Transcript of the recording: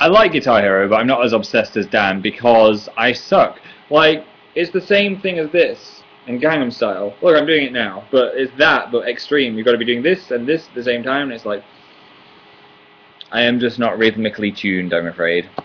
I like Guitar Hero, but I'm not as obsessed as Dan because I suck. Like, it's the same thing as this in Gangnam Style. Look, I'm doing it now, but it's that, but extreme. You've got to be doing this and this at the same time, and it's like, I am just not rhythmically tuned, I'm afraid.